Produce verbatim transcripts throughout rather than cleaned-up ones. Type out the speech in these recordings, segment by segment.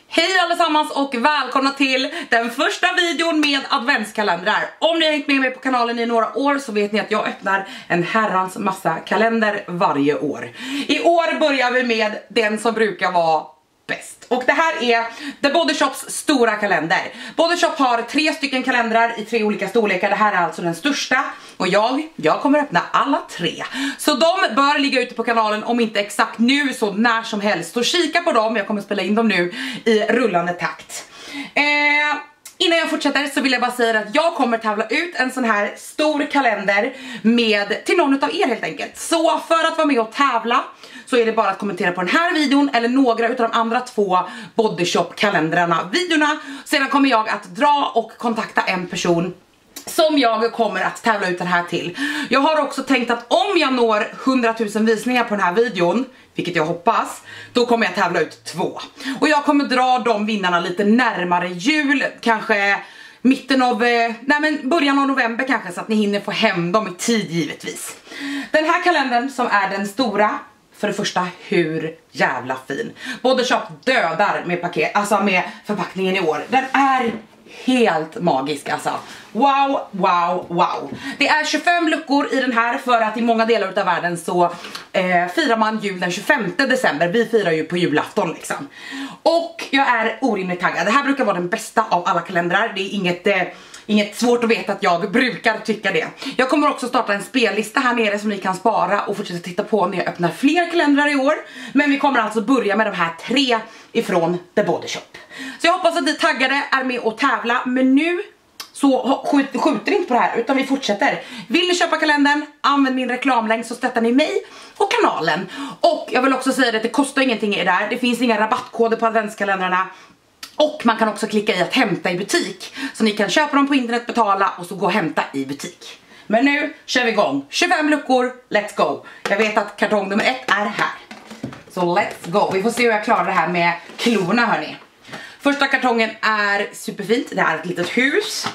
Hej allesammans och välkomna till den första videon med adventskalendrar. Om ni har hängt med mig på kanalen i några år så vet ni att jag öppnar en herrans massa kalender varje år. I år börjar vi med den som brukar vara bäst. Och det här är The Body Shops stora kalender. Body Shop har tre stycken kalendrar i tre olika storlekar. Det här är alltså den största. Och jag, jag kommer öppna alla tre. Så de bör ligga ute på kanalen, om inte exakt nu så när som helst. Så kika på dem, jag kommer spela in dem nu i rullande takt. Eh... Innan jag fortsätter så vill jag bara säga att jag kommer tävla ut en sån här stor kalender med till någon av er helt enkelt. Så för att vara med och tävla så är det bara att kommentera på den här videon eller några utav de andra två Body Shop kalendrarna videorna. Sedan kommer jag att dra och kontakta en person som jag kommer att tävla ut den här till. Jag har också tänkt att om jag når hundratusen visningar på den här videon, vilket jag hoppas, då kommer jag tävla ut två. Och jag kommer dra de vinnarna lite närmare jul, kanske mitten av, nej men början av november kanske, så att ni hinner få hem dem i tid givetvis. Den här kalendern som är den stora, för det första, hur jävla fin. Body Shop dödar med paket, alltså med förpackningen i år. Den är helt magisk alltså. Wow, wow, wow. Det är tjugofem luckor i den här för att i många delar av världen så eh, firar man jul den tjugofemte december. Vi firar ju på julafton liksom. Och jag är orimligt taggad. Det här brukar vara den bästa av alla kalendrar. Det är inget... Eh, Inget svårt att veta att jag brukar tycka det. Jag kommer också starta en spellista här nere som ni kan spara och fortsätta titta på när jag öppnar fler kalendrar i år. Men vi kommer alltså börja med de här tre ifrån The Body Shop. Så jag hoppas att ni taggade är med och tävla. Men nu så skjuter, skjuter inte på det här utan vi fortsätter. Vill ni köpa kalendern, använd min reklamlänk så stöttar ni mig och kanalen. Och jag vill också säga att det kostar ingenting i det där. Det finns inga rabattkoder på adventskalendrarna. Och man kan också klicka i att hämta i butik. Så ni kan köpa dem på internet, betala och så gå och hämta i butik. Men nu kör vi igång. tjugofem luckor, let's go. Jag vet att kartong nummer ett är här. Så let's go. Vi får se hur jag klarar det här med klorna, hörni. Första kartongen är superfint. Det är ett litet hus.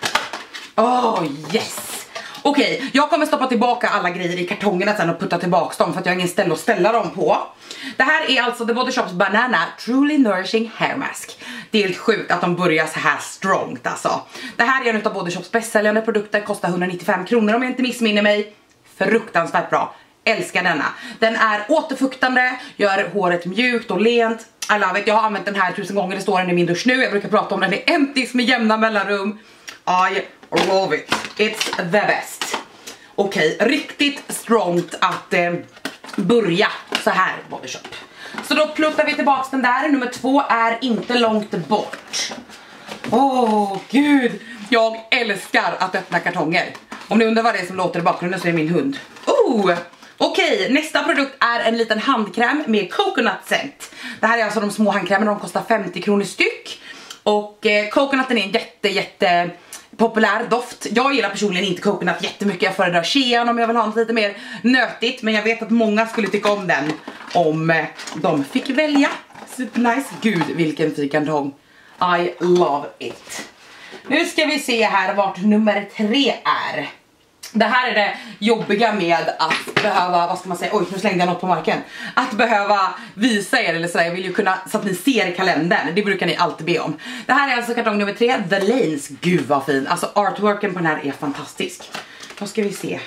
Oh yes. Okej, okay, jag kommer stoppa tillbaka alla grejer i kartongerna sen och putta tillbaka dem för att jag har ingen ställe att ställa dem på. Det här är alltså The Body Shops Banana Truly Nourishing Hair Mask. Det är helt sjukt att de börjar så här strongt alltså. Det här är en av Body Shops bästsäljande produkter, kostar etthundranittiofem kronor om jag inte missminner mig. Fruktansvärt bra, älskar denna. Den är återfuktande, gör håret mjukt och lent. I love it, jag har använt den här tusen gånger, det står den i min dusch nu. Jag brukar prata om den i empties med jämna mellanrum. I love it, it's the best. Okej, okay, riktigt strongt att eh, börja så här Body Shop. Så då pluttar vi tillbaka den där. Nummer två är inte långt bort. Åh oh, gud, jag älskar att öppna kartonger. Om ni undrar vad det är som låter i bakgrunden så är det min hund. Oh, okej, okay, nästa produkt är en liten handkräm med coconut scent. Det här är alltså de små handkrämerna, de kostar femtio kronor styck. Och eh, coconutten är en jätte jätte populär doft. Jag gillar personligen inte coconut jättemycket. Jag föredrar Shean om jag vill ha något lite mer nötigt. Men jag vet att många skulle tycka om den om de fick välja. Super nice. Gud, vilken fin kartong. I love it. Nu ska vi se här vart nummer tre är. Det här är det jobbiga med att behöva, vad ska man säga, oj nu slängde jag något på marken. Att behöva visa er eller sådär, jag vill ju kunna, så att ni ser kalendern, det brukar ni alltid be om. Det här är alltså kartong nummer tre, The Lanes, gud vad fin, alltså artworken på den här är fantastisk. Då ska vi se.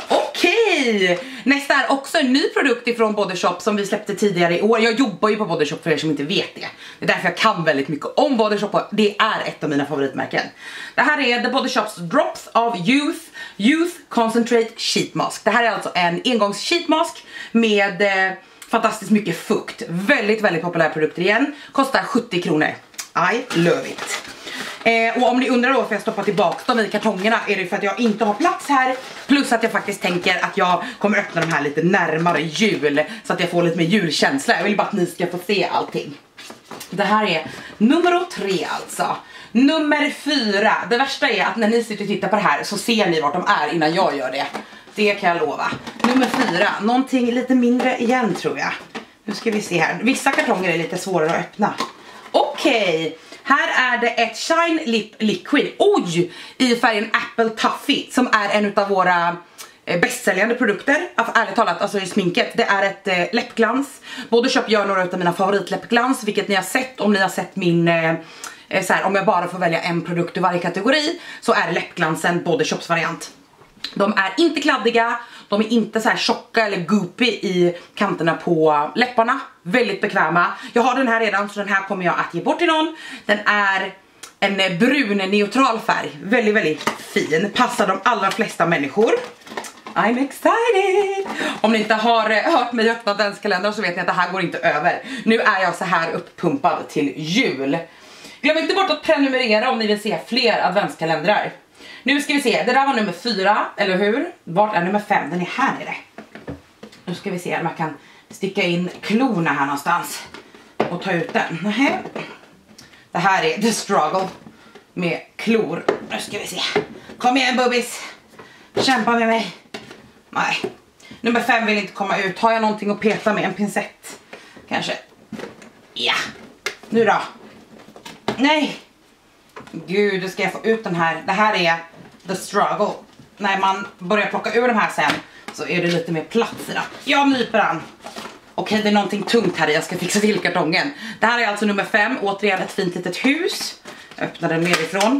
Okej, nästa är också en ny produkt ifrån Body Shop som vi släppte tidigare i år. Jag jobbar ju på Body Shop för er som inte vet det. Det är därför jag kan väldigt mycket om Body Shop och det är ett av mina favoritmärken. Det här är The Body Shops Drops of Youth Youth Concentrate Sheet Mask. Det här är alltså en engångs sheet mask med eh, fantastiskt mycket fukt. Väldigt, väldigt populär produkt igen. Kostar sjuttio kronor. I love it. Eh, och om ni undrar då varför jag stoppar tillbaka dem i kartongerna är det för att jag inte har plats här. Plus att jag faktiskt tänker att jag kommer öppna de här lite närmare jul så att jag får lite mer julkänsla. Jag vill bara att ni ska få se allting. Det här är nummer tre alltså. Nummer fyra. Det värsta är att när ni sitter och tittar på det här så ser ni vart de är innan jag gör det. Det kan jag lova. Nummer fyra. Någonting lite mindre igen tror jag. Nu ska vi se här. Vissa kartonger är lite svårare att öppna. Okej. Okay. Här är det ett Shine Lip Liquid. Oj! I färgen Apple Toffee som är en av våra bästsäljande produkter, alltså, ärligt talat, alltså i sminket. Det är ett eh, läppglans. Body Shop gör några av mina favoritläppglans, vilket ni har sett om ni har sett min eh, så här, om jag bara får välja en produkt i varje kategori, så är läppglansen Body Shops variant. De är inte kladdiga, de är inte så här tjocka eller goopy i kanterna på läpparna. Väldigt bekväma. Jag har den här redan, så den här kommer jag att ge bort till någon. Den är en brun neutral färg, väldigt väldigt fin, passar de allra flesta människor. I'm excited! Om ni inte har hört mig öppna adventskalendern så vet ni att det här går inte över. Nu är jag så här upppumpad till jul. Glöm inte bort att prenumerera om ni vill se fler adventskalendrar. Nu ska vi se, det där var nummer fyra, eller hur? Vart är nummer fem? Den är här nere. Nu ska vi se om man kan sticka in klorna här någonstans och ta ut den. Nähä. Det här är the struggle med klor. Nu ska vi se. Kom igen bubbis. Kämpa med mig. Nej. Nummer fem vill inte komma ut. Har jag någonting att peta med? En pincett. Kanske. Ja. Nu då. Nej. Gud, då ska jag få ut den här. Det här är the struggle. När man börjar plocka ur de här sen så är det lite mer plats i den. Jag nyper den. Okej, det är någonting tungt här i. Jag ska fixa till kartongen. Det här är alltså nummer fem. Återigen ett fint litet hus. Öppna den nerifrån.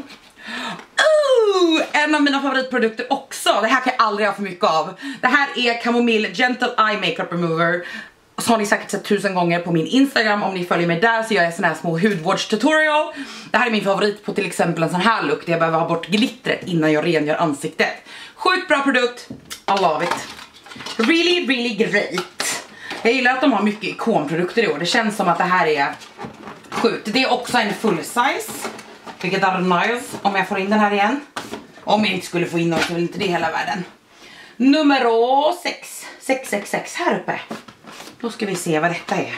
Ooh, en av mina favoritprodukter också. Det här kan jag aldrig ha för mycket av. Det här är Chamomile Gentle Eye Makeup Remover. Så har ni säkert sett tusen gånger på min Instagram. Om ni följer mig där så gör jag såna här små hudvårdstutorial. Det här är min favorit på till exempel en sån här look där jag behöver ha bort glittret innan jag rengör ansiktet. Sjukt bra produkt. I love it. Really, really great. Jag gillar att de har mycket ikonprodukter i år. Det känns som att det här är sjukt. Det är också en full size. Vilket är nice. Om jag får in den här igen. Om jag inte skulle få in den så vill inte det hela världen. Nummer sex. sex sex sex här uppe. Då ska vi se vad detta är.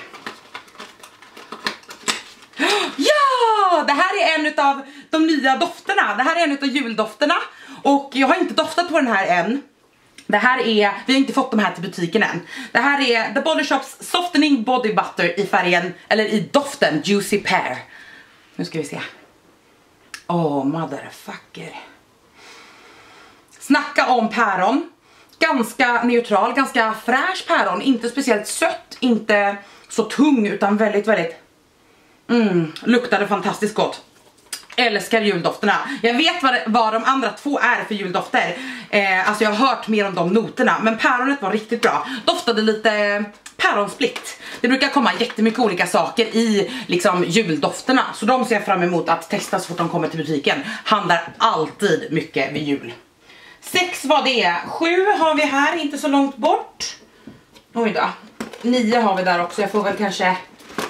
Ja! Det här är en av de nya dofterna. Det här är en av juldofterna. Och jag har inte doftat på den här än. Det här är, vi har inte fått de här till butiken än. Det här är The Body Shops Softening Body Butter i färgen, eller i doften Juicy Pear. Nu ska vi se. Oh, motherfucker. Snacka om päron. Ganska neutral, ganska fräsch päron. Inte speciellt sött, inte så tung, utan väldigt, väldigt mm, luktade fantastiskt gott. Älskar juldofterna. Jag vet vad, vad de andra två är för juldofter. eh, Alltså jag har hört mer om de noterna. Men päronet var riktigt bra. Doftade lite päronsplitt. Det brukar komma jättemycket olika saker i liksom juldofterna. Så de ser jag fram emot att testa så fort de kommer till butiken. Handlar alltid mycket vid jul. Sex var det. Sju har vi här, inte så långt bort. Oj då. Nio har vi där också. Jag får väl kanske...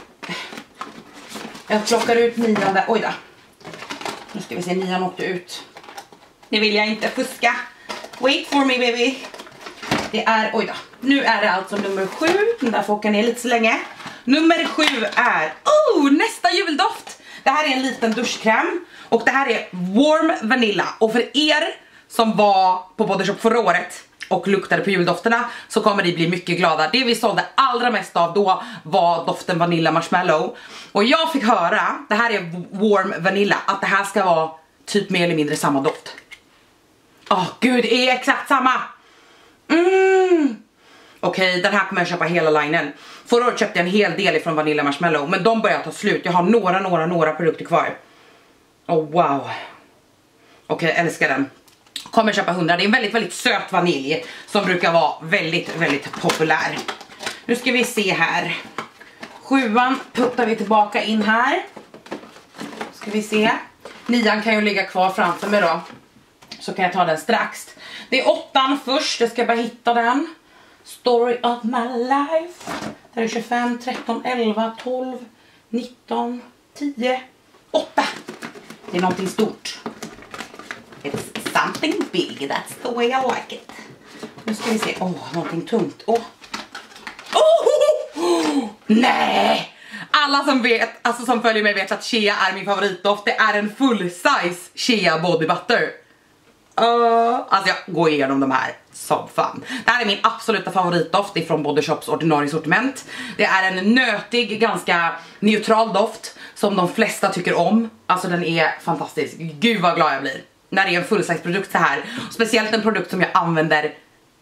Jag plockar ut nian där. Oj då. Nu ska vi se, nian åkte ut. Det vill jag inte fuska. Wait for me baby. Det är, oj då. Nu är det alltså nummer sju. Den där får åka ner lite så länge. Nummer sju är, oh, nästa juldoft. Det här är en liten duschkräm. Och det här är Warm Vanilla. Och för er som var på Body Shop förra året och luktade på juldofterna så kommer ni bli mycket glada. Det vi sålde allra mest av då var doften Vanilla Marshmallow. Och jag fick höra, det här är Warm Vanilla, att det här ska vara typ mer eller mindre samma doft. Åh oh, gud, det är exakt samma. Mm. Okej, okay, den här kommer jag köpa hela linen. Förra året köpte jag en hel del ifrån Vanilla Marshmallow, men de börjar ta slut. Jag har några, några, några produkter kvar. Oh wow. Okej, okay, älskar den. Kommer köpa hundra. Det är en väldigt, väldigt söt vanilj som brukar vara väldigt, väldigt populär. Nu ska vi se här. Sjuan puttar vi tillbaka in här. Ska vi se. Nian kan ju ligga kvar framför mig då. Så kan jag ta den strax. Det är åttan först. Jag ska bara hitta den. Story of my life. Där är tjugofem, tretton, elva, tolv, nitton, tio, åtta. Det är någonting stort. It's something big, that's the way I like it. Nu ska vi se, åh, oh, någonting tungt. Åh, oh. oh, oh. Nej! Alla som vet, alltså som följer mig vet att Shea är min favoritdoft. Det är en full size Shea body butter. Uh, alltså jag går igenom de här som fan. Det här är min absoluta favoritdoft ifrån Body Shops ordinarie sortiment. Det är en nötig, ganska neutral doft som de flesta tycker om. Alltså den är fantastisk. Gud vad glad jag blir när det är en full size produkt så här. Speciellt en produkt som jag använder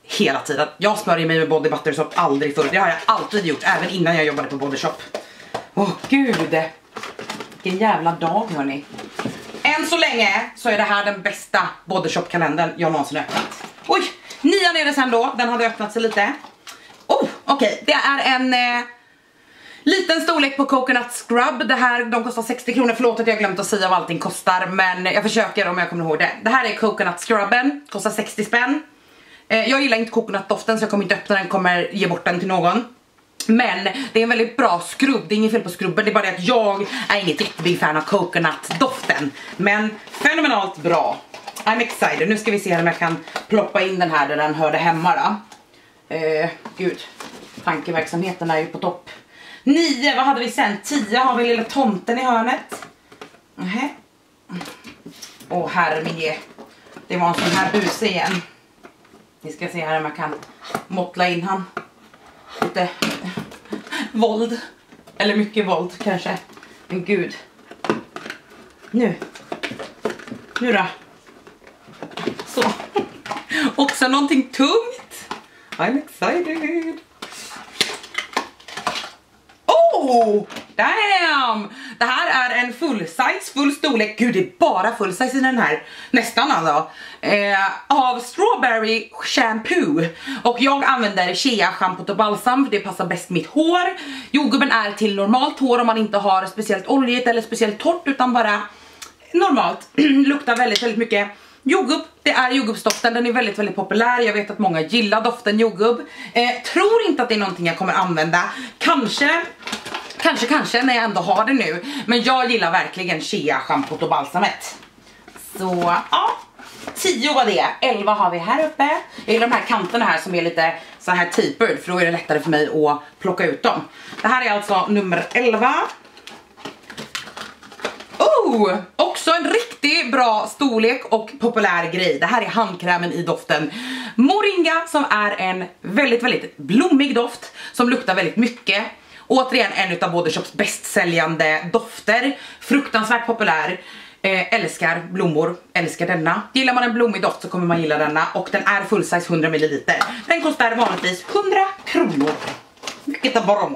hela tiden. Jag smörjer mig med body butter så aldrig förr. Det har jag alltid gjort, även innan jag jobbade på Body Shop. Åh gud, vilken jävla dag hörni. Än så länge så är det här den bästa Body Shop kalendern jag någonsin öppnat. Oj, nian är det sen då, den hade öppnat sig lite. Oh, okej, okay. Det är en eh, liten storlek på Coconut Scrub. Det här, de kostar sextio kronor, förlåt att jag glömt att säga vad allting kostar, men jag försöker om jag kommer ihåg det. Det här är Coconut Scrubben, kostar sextio spänn. eh, Jag gillar inte coconut-doften så jag kommer inte öppna den, kommer ge bort den till någon. Men det är en väldigt bra skrubb, det är inget fel på skrubben, det är bara det att jag är inget jättebig fan av coconut-doften. Men fenomenalt bra. I'm excited, nu ska vi se om jag kan ploppa in den här där den hörde hemma då. Eh, gud, tankeverksamheten är ju på topp. Nio, vad hade vi sen? Tio har vi lilla tomten i hörnet. Nähä. Åh herre, det var en sån här buse igen. Vi ska se här om jag kan måttla in han. Lite våld. Eller mycket våld kanske. Men gud. Nu. Nu då. Så. Också någonting tungt. I'm excited. Oh, damn! Det här är en full size, full storlek. Gud, det är bara full size i den här. Nästan alltså. Eh, av Strawberry Shampoo. Och jag använder Shea shampoo och balsam för det passar bäst mitt hår. Jordgubben är till normalt hår om man inte har speciellt oljigt eller speciellt torrt utan bara normalt. Luktar väldigt, väldigt mycket jordgubb. Det är jordgubbsdoften, den är väldigt, väldigt populär. Jag vet att många gillar doften jordgubb. eh, Tror inte att det är någonting jag kommer använda. Kanske, kanske, kanske när jag ändå har det nu. Men jag gillar verkligen Shea shampoo och balsamet. Så, ja, tio var det. elva har vi här uppe. Jag gillar de här kanterna här som är lite så här tapered, för då är det lättare för mig att plocka ut dem. Det här är alltså nummer elva. Oh, också en riktigt bra storlek och populär grej. Det här är handkrämen i doften Moringa som är en väldigt, väldigt blommig doft som luktar väldigt mycket. Återigen en av Body Shops bästsäljande dofter. Fruktansvärt populär. Eh, älskar blommor, älskar denna. Gillar man en blommig doft så kommer man gilla denna. Och den är full size hundra milliliter. Den kostar vanligtvis hundra kronor. Vilket bra.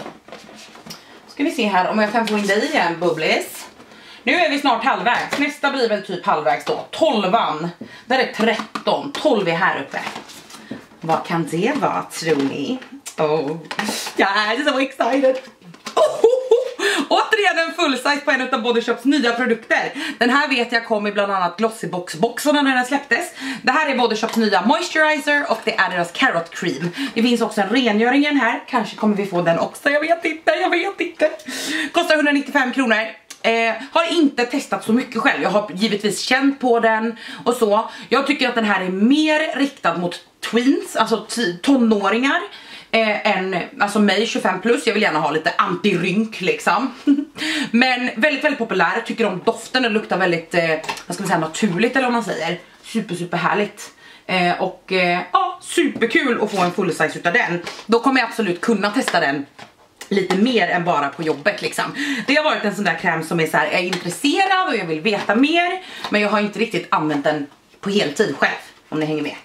Ska vi se här om jag kan få in dig igen, Bubblis. Nu är vi snart halvvägs. Nästa blir väl typ halvvägs då. tolvan. Där är tretton. tolv är här uppe. Vad kan det vara, tror ni? Oh, jag är så excited. Oh, oh, oh. Återigen en full size på en av Body Shops nya produkter. Den här vet jag kom i bland annat Glossybox-boxarna när den släpptes. Det här är Body Shops nya moisturizer och det är deras carrot cream. Det finns också en rengöring i den här. Kanske kommer vi få den också, jag vet inte, jag vet inte. Kostar hundranittiofem kronor. Eh, har inte testat så mycket själv. Jag har givetvis känt på den och så. Jag tycker att den här är mer riktad mot tweens, alltså tonåringar eh, än alltså mig tjugofem plus. Jag vill gärna ha lite antirynk liksom. Men väldigt, väldigt populär. Tycker om doften och luktar väldigt eh, vad ska man säga, naturligt eller vad man säger. Super, super härligt. Eh, och eh, ja, superkul att få en full size utav den. Då kommer jag absolut kunna testa den lite mer än bara på jobbet liksom. Det har varit en sån där kräm som är så här, jag är intresserad och jag vill veta mer, men jag har inte riktigt använt den på heltid själv, om ni hänger med.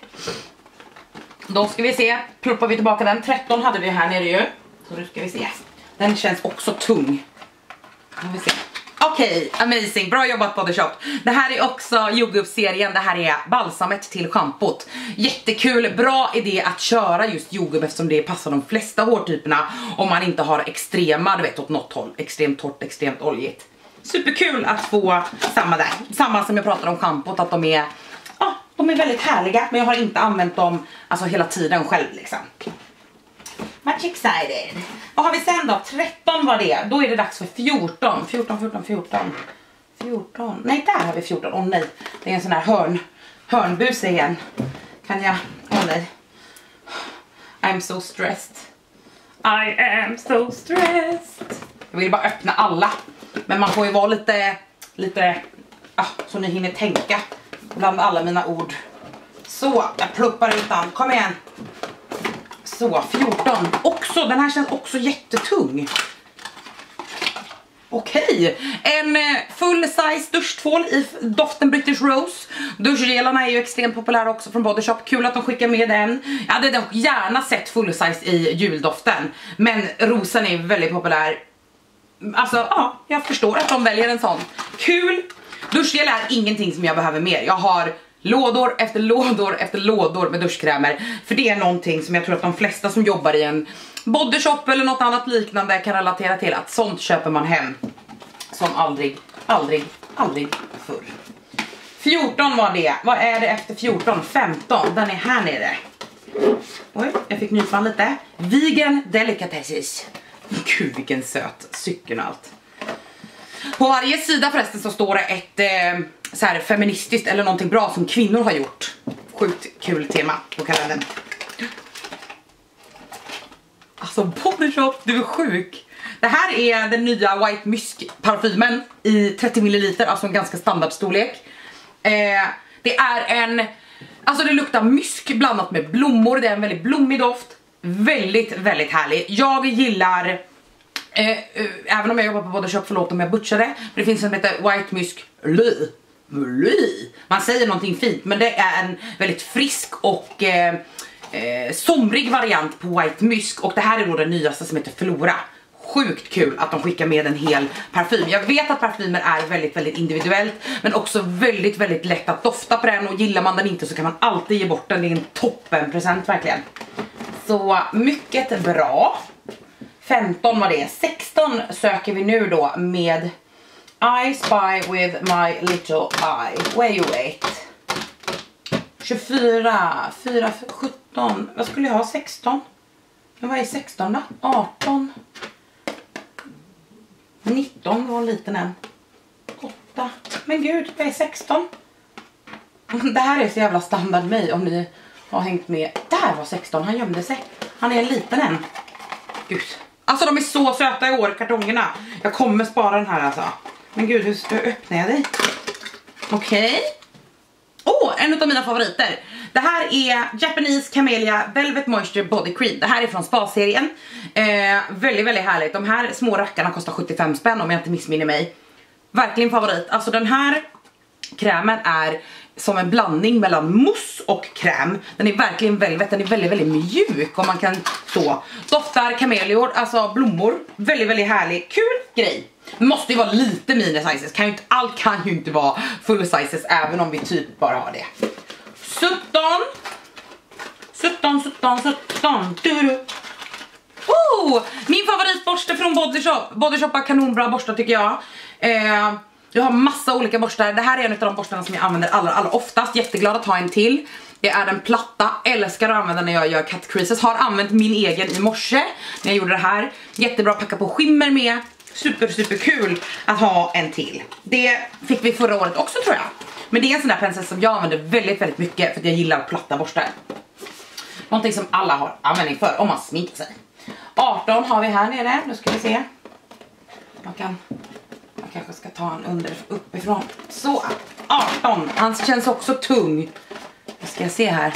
Då ska vi se, ploppar vi tillbaka den. tretton hade vi här nere ju. Så nu ska vi se. Den känns också tung. Okej, okay, amazing, bra jobbat Body Shop. Det här är också jordgubbsserien. Det här är balsamet till schampot. Jättekul, bra idé att köra just jordgubb eftersom det passar de flesta hårtyperna. Om man inte har extrema, du vet, åt något håll. Extremt torrt, extremt oljigt. Superkul att få samma där. Samma som jag pratade om schampot, att de är, ja, de är väldigt härliga. Men jag har inte använt dem alltså hela tiden själv liksom. Much excited. Vad har vi sen då? tretton var det. Då är det dags för fjorton. fjorton, fjorton, fjorton. fjorton. Nej, där har vi fjorton. Åh oh, nej. Det är en sån här hörn. Hörnbus igen. Kan jag? Åh oh, nej. I'm so stressed. I am so stressed. Jag vill bara öppna alla. Men man får ju vara lite, lite, ah, så ni hinner tänka bland alla mina ord. Så, jag pluppar ut den. Kom igen. Så, fjorton. Också, den här känns också jättetung. Okej, en full size duschtvål i doften British Rose. Duschgelarna är ju extremt populära också från Body Shop. Kul att de skickar med den. Jag hade dock gärna sett full size i juldoften, men rosen är väldigt populär. Alltså ja, jag förstår att de väljer en sån. Kul. Duschgel är ingenting som jag behöver mer. Jag har lådor efter lådor efter lådor med duschkrämer. För det är någonting som jag tror att de flesta som jobbar i en Body Shop eller något annat liknande kan relatera till. Att sånt köper man hem som aldrig, aldrig, aldrig förr. fjorton var det. Vad är det efter fjorton? femton. Den är här nere. Oj, jag fick nypan lite. Vegan Delicatessen. Gud vilken söt cykel och allt. På varje sida förresten så står det ett eh, så här feministiskt eller någonting bra som kvinnor har gjort. Sjukt kul tema på kalendern. Alltså Body Shop, du är sjuk. Det här är den nya White Musk parfymen i trettio milliliter, alltså en ganska standardstorlek. Eh, det är en, alltså det luktar mysk blandat med blommor, det är en väldigt blommig doft. Väldigt, väldigt härlig. Jag gillar, eh, eh, även om jag jobbar på Body Shop, förlåt om jag butchade, men det finns en som heter White Musk Ly. Ly. Man säger någonting fint, men det är en väldigt frisk och eh, eh, somrig variant på White Musk. Och det här är då den nyaste som heter Flora. Sjukt kul att de skickar med en hel parfym. Jag vet att parfymer är väldigt, väldigt individuellt, men också väldigt, väldigt lätt att dofta på den. Och gillar man den inte så kan man alltid ge bort den. Det är en toppen present verkligen. Så mycket bra. femton var det. sexton söker vi nu då med I Spy With My Little Eye. Where you wait. tjugofyra, fyra, sjutton. Vad skulle jag ha? sexton? Men vad är sexton då? arton. nitton var en liten en. åtta. Men gud, vad är sexton? Det här är så jävla standard mig om ni har hängt med. Där var sexton, han gömde sig. Han är en liten en. Gud. Alltså de är så söta i år, kartongerna. Jag kommer spara den här alltså. Men gud, hur, hur öppnar jag dig? Okej. Okay. Åh, oh, en av mina favoriter. Det här är Japanese Camellia Velvet Moisture Body Cream. Det här är från spa-serien. Eh, väldigt, väldigt härligt. De här små rackarna kostar sjuttiofem spänn om jag inte missminner mig. Verkligen favorit. Alltså den här krämen är som en blandning mellan mousse och kräm. Den är verkligen velvet, den är väldigt, väldigt mjuk om man kan så. Doftar kamelior, alltså blommor. Väldigt, väldigt härlig. Kul grej. Måste ju vara lite mini sizes. Kan ju inte, allt kan ju inte vara full sizes även om vi typ bara har det. sjutton. sjutton, sjutton, sjutton. Oh, min favoritborste från Body Shop. Body Shop har kanonbra borstar tycker jag. Eh, jag har massa olika borstar. Det här är en av de borstarna som jag använder allra, allra oftast. Jätteglad att ha en till. Det är den platta. Älskar att använda när jag gör cut creases. Har använt min egen i morse när jag gjorde det här. Jättebra att packa på skimmer med. Super, super kul att ha en till. Det fick vi förra året också tror jag. Men det är en sån där pensel som jag använder väldigt, väldigt mycket för att jag gillar platta borstar. Någonting som alla har användning för om man sminkar sig. arton har vi här nere. Nu ska vi se. Man kan... Man kanske ska ta en under uppifrån. Så, arton. Han känns också tung. Vad ska jag se här?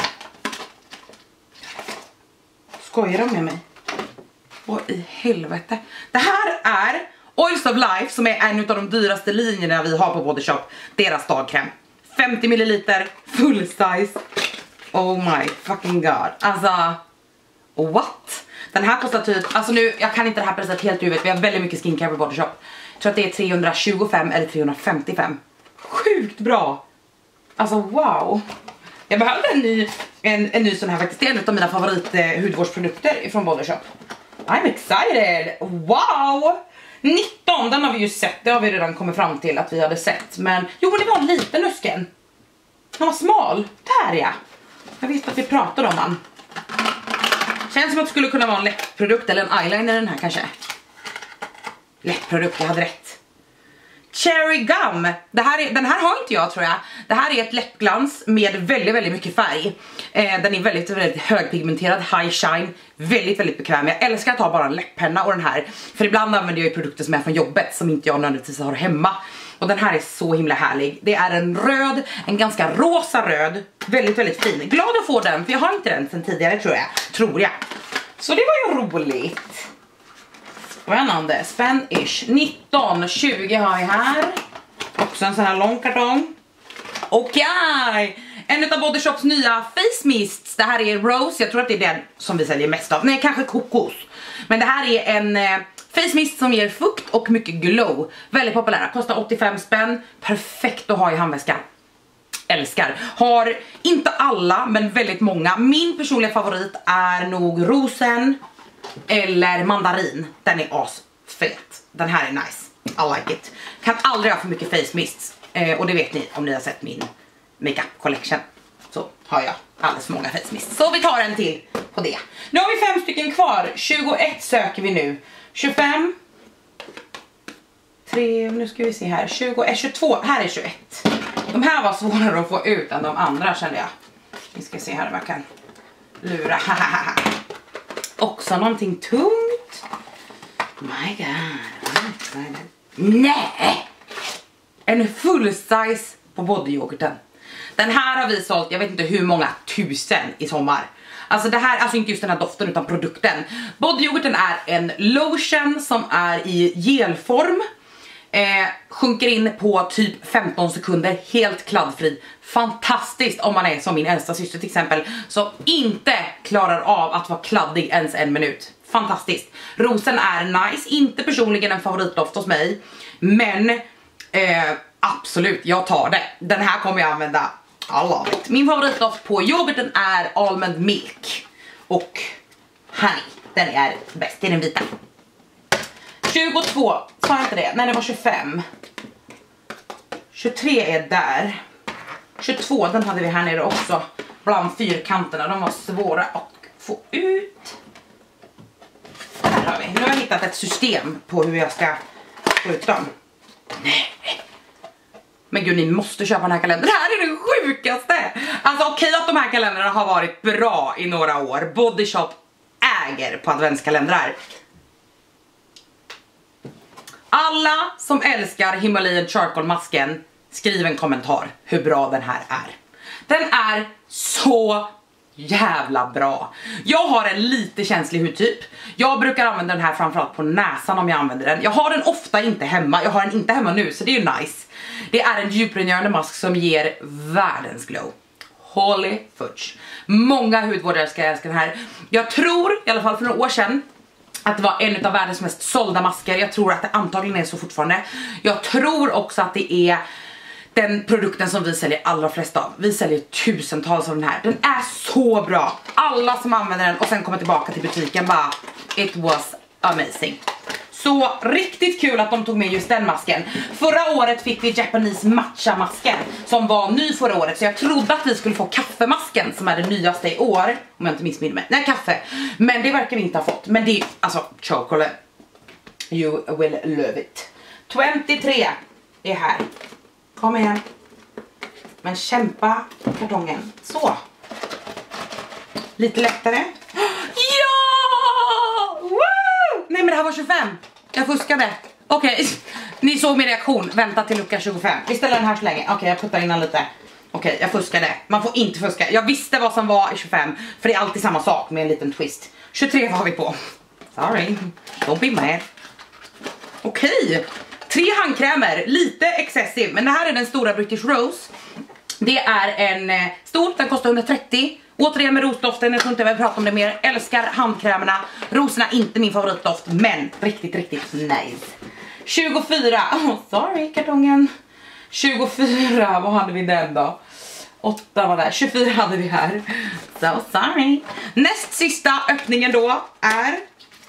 Skojar de med mig? Vad i helvete? Det här är Oils of Life som är en av de dyraste linjerna vi har på Body Shop. Deras dagkräm. femtio milliliter, full size. Oh my fucking god. Alltså, what? Den här kostar typ, alltså nu, jag kan inte det här priset helt i huvudet. Vi har väldigt mycket skincare på Body Shop. Jag tror att det är trehundratjugofem eller trehundrafemtiofem. Sjukt bra. Alltså wow. Jag behövde en ny, en, en ny sån här faktiskt. Det är en av mina favorit eh, hudvårdsprodukter från Body Shop. I'm excited. Wow. nitton, den har vi ju sett. Det har vi redan kommit fram till att vi hade sett. Men jo, men det var en liten nusken. Den var smal. Där ja. Jag visste att vi pratade om den. Känns som att det skulle kunna vara en läppprodukt eller en eyeliner den här kanske. Läppprodukt, jag hade rätt. Cherry Gum. Det här är, den här har inte jag tror jag. Det här är ett läppglans med väldigt, väldigt mycket färg. Eh, den är väldigt, väldigt högpigmenterad, high shine. Väldigt, väldigt bekväm. Jag älskar att ha bara en läpppenna och den här. För ibland använder jag ju produkter som är från jobbet som inte jag nödvändigtvis har hemma. Och den här är så himla härlig. Det är en röd, en ganska rosa röd. Väldigt, väldigt fin. Glad att få den, för jag har inte den sedan tidigare tror jag. Tror jag. Så det var ju roligt. Spännande, spänn-ish. nitton tjugo har vi här. Också en sån här lång kartong. Okej, okay. En av Body Shops nya face mists. Det här är Rose, jag tror att det är den som vi säljer mest av. Nej, kanske kokos. Men det här är en eh, face mist som ger fukt och mycket glow. Väldigt populära, kostar åttiofem spänn. Perfekt att ha i handväskan. Älskar. Har inte alla, men väldigt många. Min personliga favorit är nog rosen eller mandarin. Den är asfet. Den här är nice. I like it. Kan aldrig ha för mycket face mists. Eh, och det vet ni om ni har sett min makeup collection. Så har jag alldeles för många face mists. Så vi tar en till på det. Nu har vi fem stycken kvar. tjugoett söker vi nu. tjugofem. tre, nu ska vi se här. tjugoett, tjugotvå. Här är tjugoett. De här var svårare att få ut än de andra, kände jag. Vi ska se här om jag kan lura. Också någonting tungt. My god. Nej! En full size på bodyyoghurten. Den här har vi sålt, jag vet inte hur många tusen i sommar. Alltså det här, alltså inte just den här doften utan produkten. Bodyyoghurten är en lotion som är i gelform. Eh, sjunker in på typ femton sekunder, helt kladdfri. Fantastiskt om man är som min äldsta syster till exempel, som inte klarar av att vara kladdig ens en minut. Fantastiskt. Rosen är nice, inte personligen en favoritdoft hos mig, men eh, absolut, jag tar det. Den här kommer jag använda. I love it. Min favoritdoft på yoghurten är almond milk och honey. Den är bäst, det är den vita. tjugotvå, sa jag inte det? Nej, det var tjugofem. tjugotre är där. tjugotvå, den hade vi här nere också. Bland fyrkanterna, de var svåra att få ut. Här har vi. Nu har jag hittat ett system på hur jag ska få ut dem. Nej. Men gud, ni måste köpa den här kalendern. Det här är det sjukaste. Alltså okej okay, att de här kalendrarna har varit bra i några år. Body Shop äger på adventskalendrar. Alla som älskar Himalayan charcoal-masken, skriv en kommentar hur bra den här är. Den är så jävla bra. Jag har en lite känslig hudtyp. Jag brukar använda den här framförallt på näsan om jag använder den. Jag har den ofta inte hemma. Jag har den inte hemma nu, så det är ju nice. Det är en djuprengörande mask som ger världens glow. Holy fudge. Många hudvårdare ska älska den här. Jag tror, i alla fall för några år sedan, att det var en av världens mest sålda masker. Jag tror att det antagligen är så fortfarande. Jag tror också att det är den produkten som vi säljer allra flest av. Vi säljer tusentals av den här. Den är så bra. Alla som använder den och sen kommer tillbaka till butiken bara, it was amazing. Så riktigt kul att de tog med just den masken. Förra året fick vi Japanese matcha masken som var ny förra året. Så jag trodde att vi skulle få kaffemasken som är det nyaste i år. Om jag inte missminner mig. Nej, kaffe. Men det verkar vi inte ha fått. Men det är alltså chocolate. You will love it. tjugotre är här. Kom igen. Men kämpa kartongen. Så. Lite lättare. Ja! Woo! Nej, men det här var tjugofem. Jag fuskade. Okej, okay. Ni såg min reaktion. Vänta till lucka tjugofem. Vi ställer den här så länge. Okej, okay, jag puttar in den lite. Okej, okay, jag fuskade. Man får inte fuska. Jag visste vad som var i tjugofem. För det är alltid samma sak med en liten twist. tjugotre har vi på. Sorry. Don't be mad. Okej. Okay. Tre handkrämer. Lite excessive. Men det här är den stora British Rose. Det är en eh, stor. Den kostar hundratrettio. Återigen med rosdoften, jag tror inte jag vill prata om det mer. Älskar handkrämerna. Rosorna inte min favoritdoft, men riktigt, riktigt nice. tjugofyra, oh sorry kartongen. tjugofyra, vad hade vi den då? åtta var där, tjugofyra hade vi här. So sorry. Näst sista öppningen då är,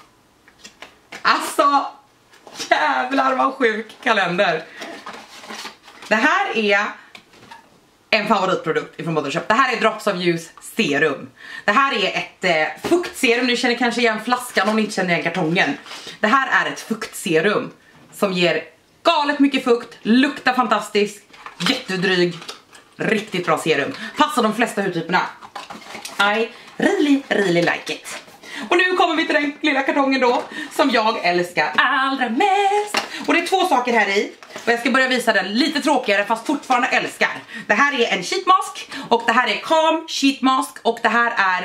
alltså jävlar vad sjuk kalender. Det här är en favoritprodukt ifrån Body Shop. Det här är Drops of Youth serum. Det här är ett eh, fuktserum. Ni känner kanske igen flaskan om ni inte känner igen kartongen. Det här är ett fuktserum som ger galet mycket fukt, luktar fantastiskt, jättedryg, riktigt bra serum. Passar de flesta hudtyperna. I really, really like it. Och nu kommer vi till den lilla kartongen då, som jag älskar allra mest. Och det är två saker här i. Och jag ska börja visa den lite tråkigare fast fortfarande älskar. Det här är en sheet mask och det här är Calm sheet mask och det här är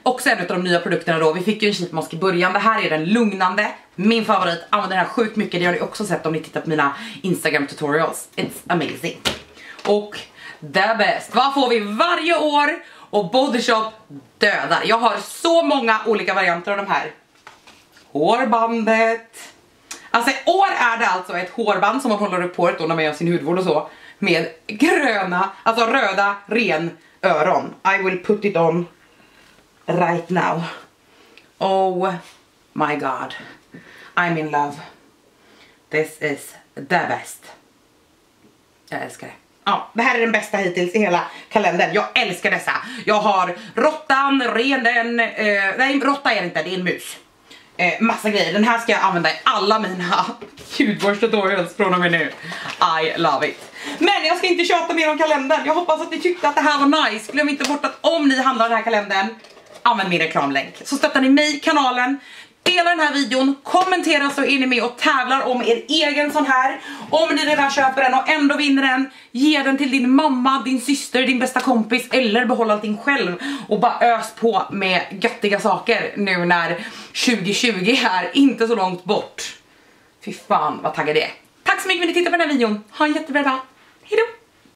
också en av de nya produkterna då. Vi fick ju en sheetmask i början. Det här är den lugnande. Min favorit. Använder den här sjukt mycket. Det har ni också sett om ni tittar på mina Instagram tutorials. It's amazing. Och the best. Vad får vi varje år? Och Body Shop dödar. Jag har så många olika varianter av de här. Hårbandet. Alltså i år är det alltså ett hårband som man håller upp håret då när man gör sin hudvård och så. Med gröna, alltså röda renöron. I will put it on right now. Oh my god. I'm in love. This is the best. Jag älskar det. Ja, det här är den bästa hittills i hela kalendern. Jag älskar dessa. Jag har råttan, renen, eh, nej råtta är det inte, det är en mus. Eh, massa grejer. Den här ska jag använda i alla mina hudvårdstutorials från och med nu. I love it. Men jag ska inte tjata mer om kalendern. Jag hoppas att ni tyckte att det här var nice. Glöm inte bort att om ni handlar den här kalendern, använd min reklamlänk. Så stöttar ni mig, kanalen. Dela den här videon, kommentera så är ni med och tävlar om er egen sån här. Om ni redan köper den och ändå vinner den, ge den till din mamma, din syster, din bästa kompis eller behåll allting själv. Och bara ös på med göttiga saker nu när tjugo tjugo är inte så långt bort. Fy fan vad taggad det är. Tack så mycket för att ni tittade på den här videon. Ha en jättebra dag. Hejdå!